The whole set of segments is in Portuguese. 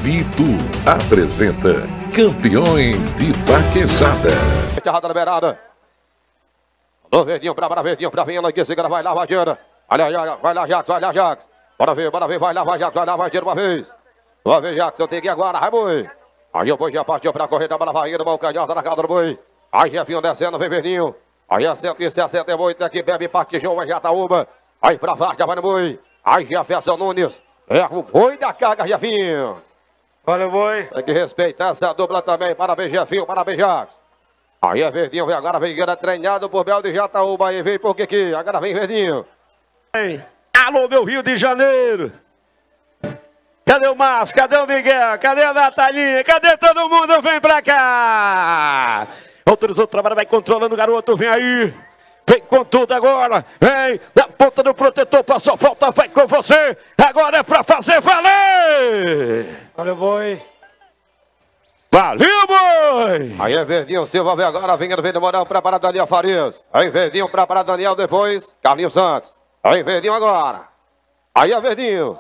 Itu apresenta Campeões de Vaquejada. Errada na beirada. Alô, Verdinho pra Verdinho, pra Vinha, aqui, segura, vai lá, vaqueira. Vai lá, Jax. Bora ver, vai lá, vai Jax, vai lá, vaqueira uma vez. Uma vez, Jax, eu tenho que ir agora, vai, boi. Aí o boi já partiu pra correr, bola vai indo, mão canhota na calda do boi. Aí Jefinho descendo, vem Verdinho. Aí é 160 é boi, tem que bebe, Parque João, vai Jataúba. Aí pra Vargas, vai no boi. Aí Jefferson Nunes, erra o boi da carga, Jefinho. Valeu, boi. Tem que respeitar essa dupla também. Parabéns, Jefinho. Parabéns, Jax. Aí é Verdinho. Vem agora. Vem treinado por Bel de Jataúba. Aí vem por que agora vem Verdinho. Ei. Alô, meu Rio de Janeiro. Cadê o Márcio? Cadê o Miguel? Cadê a Natalinha? Cadê todo mundo? Vem pra cá. Autorizou o trabalho. Vai controlando o garoto. Vem aí. Vem com tudo agora, vem na ponta do protetor, passou falta, vai com você, agora é pra fazer valer! Valeu, boi! Valeu, boi! Aí é Verdinho, Silva vem agora, vem do Morão, prepara Daniel Farias. Aí Verdinho, prepara Daniel depois, Carlinhos Santos. Aí Verdinho agora, aí é Verdinho.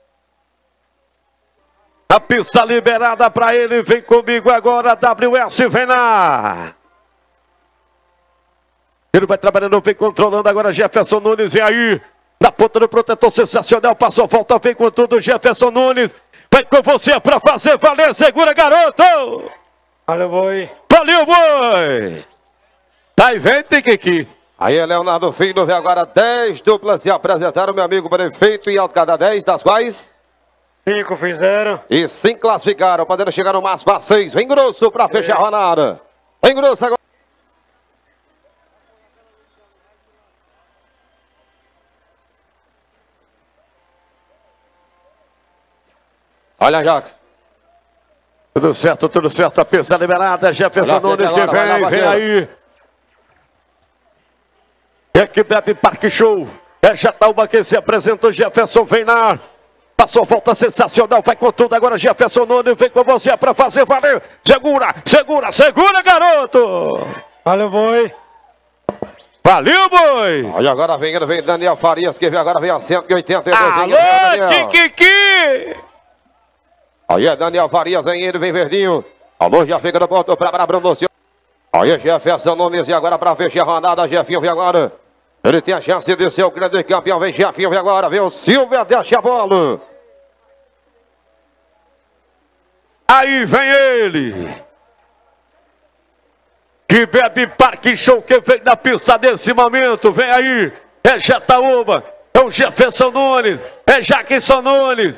A pista liberada pra ele, vem comigo agora, WS, vem lá! Ele vai trabalhando, vem controlando agora Jefferson Nunes, e aí, na ponta do protetor sensacional, passou, volta, vem com tudo, Jefferson Nunes, vai com você pra fazer valer, segura, garoto! Valeu, boi! Valeu, boi! Tá, vem, Tiquiqui. Aí é Leonardo Filho, vem agora 10 duplas se apresentaram, meu amigo prefeito e alto cada 10, das quais 5 fizeram. E 5 classificaram, podendo chegar no máximo a 6, vem grosso pra fechar a rodada, vem grosso agora. Olha, Jax. Tudo certo. A pista liberada. Jefferson Nunes que vem aí. Equipe Parque Show. É Jataúba que se apresentou. Jefferson vem lá. Passou, volta sensacional. Vai com tudo agora. Jefferson Nunes vem com você para fazer valer. Segura, garoto. Valeu, boi. Valeu, boi. Olha, agora vem Daniel Farias, que vem agora, vem a 182. Alô, Tiquiqui. Aí é Daniel Farias, vem ele, vem Verdinho. Alô, já fica no ponto para Bruno. Aí é Jefferson Nunes, e agora para fechar a rodada, Jefinho vem agora. Ele tem a chance de ser o grande campeão, vem Jefinho, vem agora, vem o Silvia, deixa a bola. Aí vem ele. Que bebe Parque Show, que vem na pista nesse momento, vem aí. É Jataúba, é o Jefferson Nunes, é Jackson Nunes.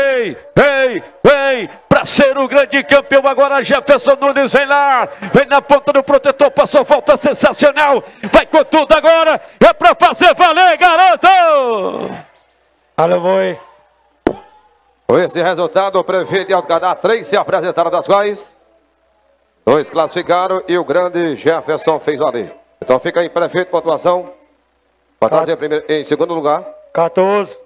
Vem, pra ser o grande campeão agora, Jefferson Nunes, vem lá, vem na ponta do protetor, passou falta sensacional, vai com tudo agora, é pra fazer valer, garoto! Valeu, boi. Com esse resultado, o prefeito de Alto Cadá, 3 se apresentaram, das quais 2 classificaram e o grande Jefferson fez valer. Então fica aí, prefeito, pontuação, em segundo lugar. 14.